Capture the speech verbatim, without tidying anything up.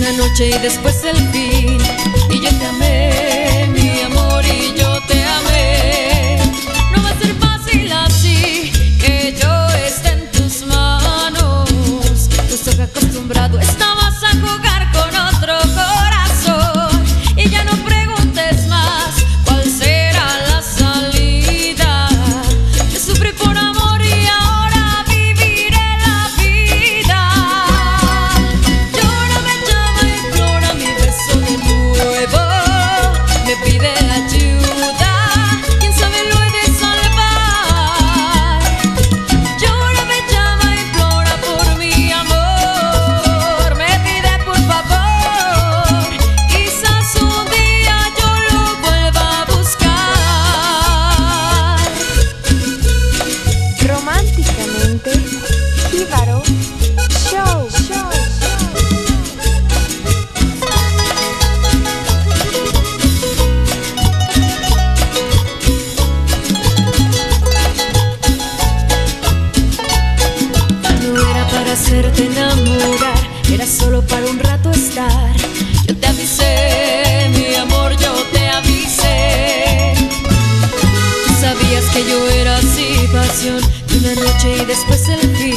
una noche y después el fin. Y yo te amé, mi amor, y yo te amé. No va a ser fácil así, que yo esté en tus manos, puesto que acostumbrado estabas a jugar con otro corazón. Y ya no preguntes más cuál será la salida. Yo sufrí por amor y ahora viviré la vida. Llórame, llama, implora mi beso de nuevo. Me pide ayuda, quién sabe lo he de salvar. Llórame, llama, implora por mi amor. Me pide por favor, quizás un día yo lo vuelva a buscar. Románticamente, Jíbaro Show. Show. No era para hacerte enamorar, era solo para un rato estar. Yo te avisé, mi amor, yo te avisé. Tú sabías que yo era así, pasión de una noche y después el fin.